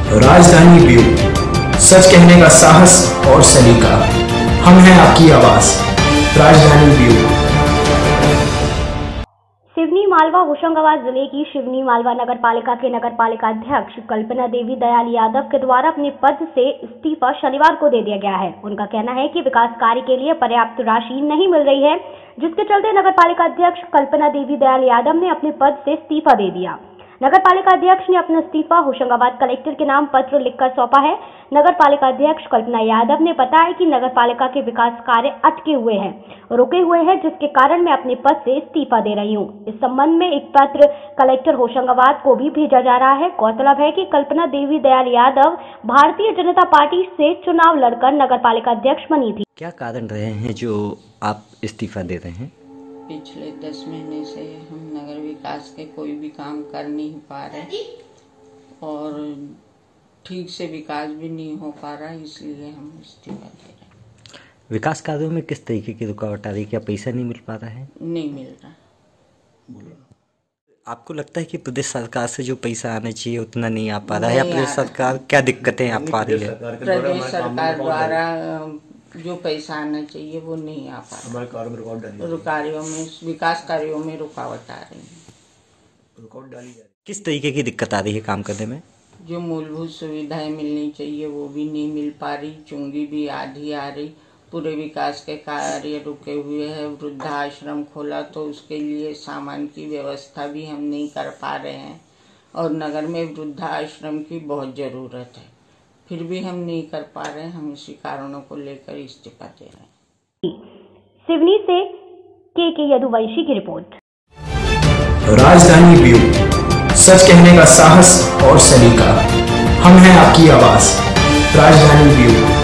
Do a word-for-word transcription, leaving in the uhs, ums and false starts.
राजधानी व्यू, सच कहने का साहस और सलीका। हम हैं आपकी आवाज, राजधानी व्यू। सिवनी मालवा होशंगाबाद जिले की सिवनी मालवा नगर पालिका के नगर पालिका अध्यक्ष कल्पना देवी दयाल यादव के द्वारा अपने पद से इस्तीफा शनिवार को दे दिया गया है। उनका कहना है कि विकास कार्य के लिए पर्याप्त राशि नहीं मिल रही है, जिसके चलते नगर पालिका अध्यक्ष कल्पना देवी दयाल यादव ने अपने पद से इस्तीफा दे दिया। नगर पालिका अध्यक्ष ने अपना इस्तीफा होशंगाबाद कलेक्टर के नाम पत्र लिखकर सौंपा है। नगर पालिका अध्यक्ष कल्पना यादव ने बताया कि नगर पालिका के विकास कार्य अटके हुए हैं, रुके हुए हैं, जिसके कारण मैं अपने पद से इस्तीफा दे रही हूं। इस संबंध में एक पत्र कलेक्टर होशंगाबाद को भी भेजा जा रहा है। गौरतलब है कि कल्पना देवी दयाल यादव भारतीय जनता पार्टी से चुनाव लड़कर नगर पालिका अध्यक्ष बनी थी। क्या कारण रहे हैं जो आप इस्तीफा दे रहे हैं? पिछले दस महीने से हम नगर विकास के कोई भी काम कर नहीं पा रहे और ठीक से विकास भी नहीं हो पा रहा, इसलिए हम इस्तीफा दे रहे हैं। विकास कार्यों में किस तरीके की रुकावट आ रही है? क्या पैसा नहीं मिल पा रहा है? नहीं मिल रहा। आपको लगता है कि प्रदेश सरकार से जो पैसा आना चाहिए उतना नहीं आ पा रहा है, या प्रदेश सरकार क्या दिक्कतें आपको आ रही है? प्रदेश सरकार द्वारा जो पैसा आना चाहिए वो नहीं आ पा रहा। कार्यों में विकास कार्यों में रुकावट आ रही है। रुकावट डाली जा रही है। किस तरीके की दिक्कत आ रही है काम करने में? जो मूलभूत सुविधाएं मिलनी चाहिए वो भी नहीं मिल पा रही, चुंगी भी आधी आ रही। पूरे विकास के कार्य रुके हुए हैं। वृद्धाश्रम खोला तो उसके लिए सामान की व्यवस्था भी हम नहीं कर पा रहे हैं और नगर में वृद्धाश्रम की बहुत ज़रूरत है, फिर भी हम नहीं कर पा रहे हैं। हम इसी कारणों को लेकर इस्तीफा दे रहे हैं। सिवनी से के के यदुवंशी की रिपोर्ट। राजधानी व्यू, सच कहने का साहस और सलीका। हम हैं आपकी आवाज, राजधानी व्यू।